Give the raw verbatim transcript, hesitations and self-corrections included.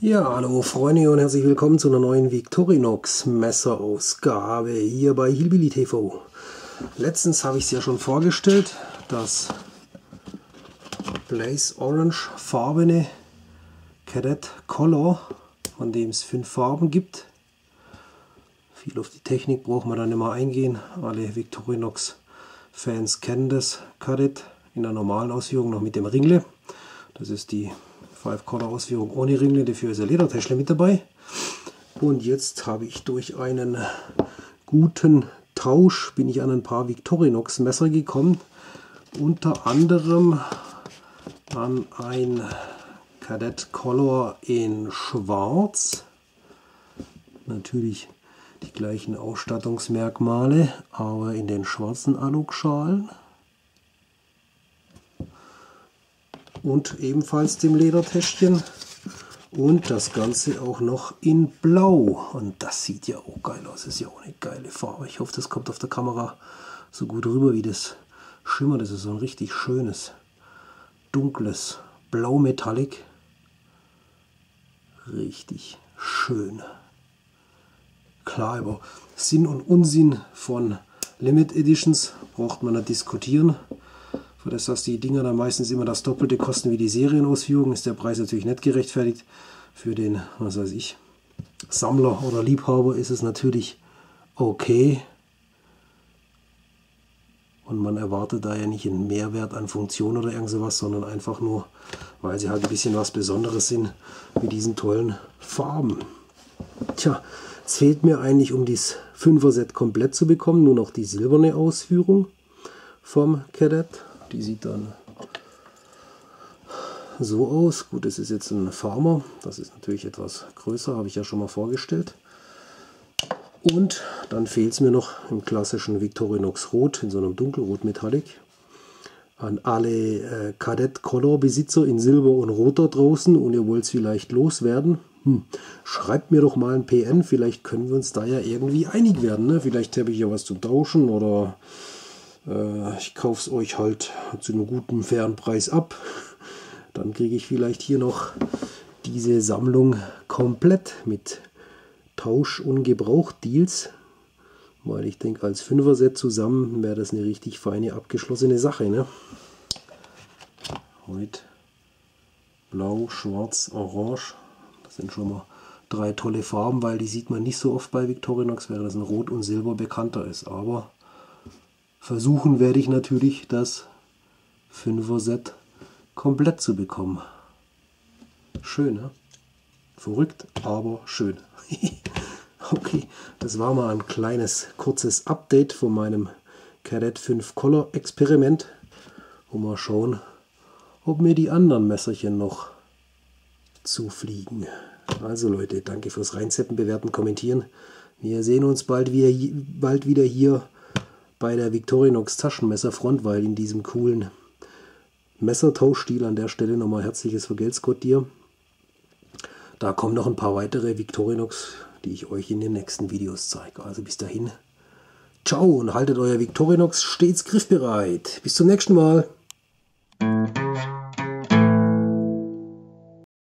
Ja, hallo Freunde und herzlich willkommen zu einer neuen Victorinox Messerausgabe hier bei Hillbilly T V. Letztens habe ich es ja schon vorgestellt, das Blaze Orange farbene Cadet Color, von dem es fünf Farben gibt. Viel auf die Technik braucht man dann immer eingehen. Alle Victorinox Fans kennen das Cadet in der normalen Ausführung noch mit dem Ringle. Das ist die Five Color Ausführung ohne Ringle, dafür ist ein Ledertäschle mit dabei. Und jetzt habe ich durch einen guten Tausch bin ich an ein paar Victorinox Messer gekommen. Unter anderem an ein Cadet Color in Schwarz. Natürlich die gleichen Ausstattungsmerkmale, aber in den schwarzen Alukschalen. Und ebenfalls dem Ledertäschchen und das Ganze auch noch in Blau. Und das sieht ja auch geil aus, ist ja auch eine geile Farbe. Ich hoffe, das kommt auf der Kamera so gut rüber, wie das schimmert. Das ist so ein richtig schönes, dunkles Blau Metallic. Richtig schön. Klar, über Sinn und Unsinn von Limit Editions braucht man nicht diskutieren. Für das, dass die Dinger dann meistens immer das Doppelte kosten wie die Serienausführung, ist der Preis natürlich nicht gerechtfertigt. Für den, was weiß ich, Sammler oder Liebhaber ist es natürlich okay. Und man erwartet da ja nicht einen Mehrwert an Funktion oder irgend sowas, sondern einfach nur, weil sie halt ein bisschen was Besonderes sind mit diesen tollen Farben. Tja, es fehlt mir eigentlich, um dieses Fünfer-Set komplett zu bekommen, nur noch die silberne Ausführung vom Cadet. Die sieht dann so aus. Gut, das ist jetzt ein Farmer. Das ist natürlich etwas größer, habe ich ja schon mal vorgestellt. Und dann fehlt es mir noch im klassischen Victorinox Rot, in so einem dunkelrot Metallic. An alle äh, Cadet Color Besitzer in Silber und Rot da draußen und ihr wollt es vielleicht loswerden. Hm. Schreibt mir doch mal ein P N, vielleicht können wir uns da ja irgendwie einig werden. Ne? Vielleicht habe ich ja was zu tauschen oder ich kaufe es euch halt zu einem guten, fairen Preis ab. Dann kriege ich vielleicht hier noch diese Sammlung komplett mit Tausch- und Gebraucht-Deals. Weil ich denke, als Fünfer-Set zusammen wäre das eine richtig feine, abgeschlossene Sache. Ne? Heute Blau, Schwarz, Orange. Das sind schon mal drei tolle Farben, weil die sieht man nicht so oft bei Victorinox, während das in Rot und Silber bekannter ist. Aber versuchen werde ich natürlich, das Fünfer-Set komplett zu bekommen. Schön, ne? Verrückt, aber schön. Okay, das war mal ein kleines, kurzes Update von meinem Cadet fünf Color Experiment. Und mal schauen, ob mir die anderen Messerchen noch zufliegen. Also Leute, danke fürs Reinseppen, bewerten, kommentieren. Wir sehen uns bald wieder, bald wieder hier bei der Victorinox Taschenmesserfront, weil in diesem coolen Messertauschstil an der Stelle nochmal herzliches Vergelt's Gott dir. Da kommen noch ein paar weitere Victorinox, die ich euch in den nächsten Videos zeige. Also bis dahin, ciao und haltet euer Victorinox stets griffbereit. Bis zum nächsten Mal.